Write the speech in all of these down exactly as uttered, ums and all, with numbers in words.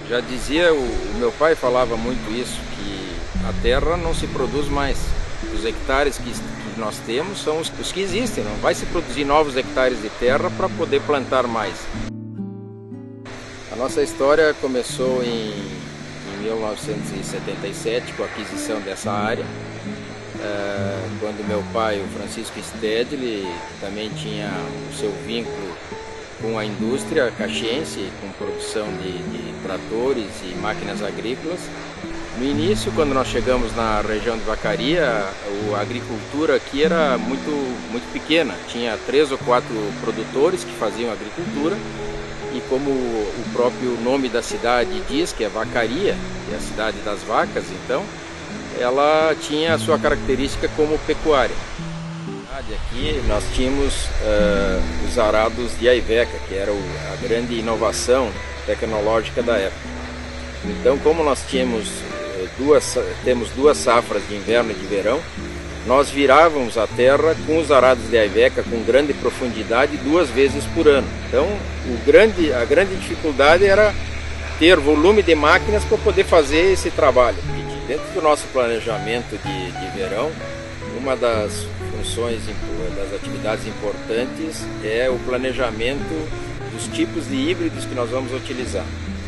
Já dizia, o, o meu pai falava muito isso, que a terra não se produz mais. Os hectares que, que nós temos são os, os que existem, não vai se produzir novos hectares de terra para poder plantar mais. A nossa história começou em, em mil novecentos e setenta e sete com a aquisição dessa área, é, quando meu pai, o Francisco Stedley, que também tinha o seu vínculo com a indústria caxiense, com produção de, de tratores e máquinas agrícolas. No início, quando nós chegamos na região de Vacaria, a agricultura aqui era muito, muito pequena. Tinha três ou quatro produtores que faziam agricultura e, como o próprio nome da cidade diz, que é Vacaria, que é a cidade das vacas, então, ela tinha a sua característica como pecuária. Aqui nós tínhamos uh, os arados de Aiveca, que era o, a grande inovação tecnológica da época. Então, como nós tínhamos duas, temos duas safras de inverno e de verão, nós virávamos a terra com os arados de Aiveca com grande profundidade duas vezes por ano. Então, o grande, a grande dificuldade era ter volume de máquinas para poder fazer esse trabalho. E dentro do nosso planejamento de, de verão, uma das funções, das atividades importantes é o planejamento dos tipos de híbridos que nós vamos utilizar.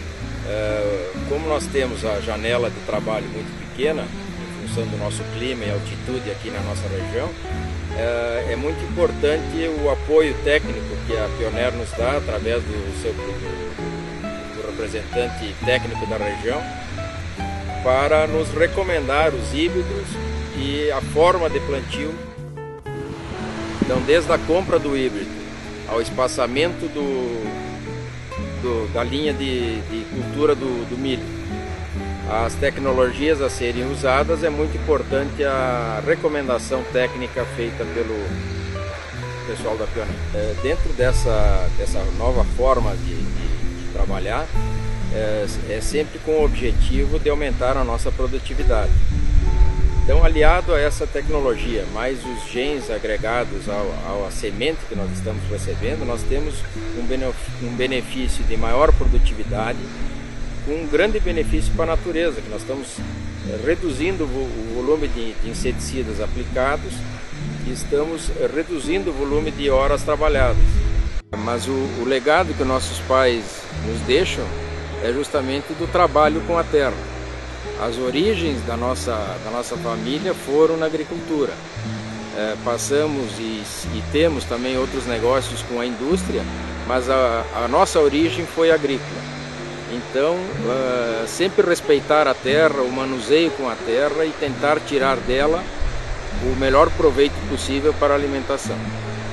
Como nós temos a janela de trabalho muito pequena, em função do nosso clima e altitude aqui na nossa região, é muito importante o apoio técnico que a Pioneer nos dá através do seu do representante técnico da região, para nos recomendar os híbridos e a forma de plantio. Então, desde a compra do híbrido ao espaçamento do, do, da linha de, de cultura do, do milho, as tecnologias a serem usadas, é muito importante a recomendação técnica feita pelo pessoal da Pioneer. É, dentro dessa, dessa nova forma de, de, de trabalhar, é, é sempre com o objetivo de aumentar a nossa produtividade. Então, aliado a essa tecnologia, mais os genes agregados ao, ao, à semente que nós estamos recebendo, nós temos um benefício de maior produtividade, com um grande benefício para a natureza, que nós estamos reduzindo o volume de, de inseticidas aplicados e estamos reduzindo o volume de horas trabalhadas. Mas o, o legado que nossos pais nos deixam é justamente do trabalho com a terra. As origens da nossa, da nossa família foram na agricultura. É, passamos e, e temos também outros negócios com a indústria, mas a, a nossa origem foi agrícola. Então, uh, sempre respeitar a terra, o manuseio com a terra e tentar tirar dela o melhor proveito possível para a alimentação.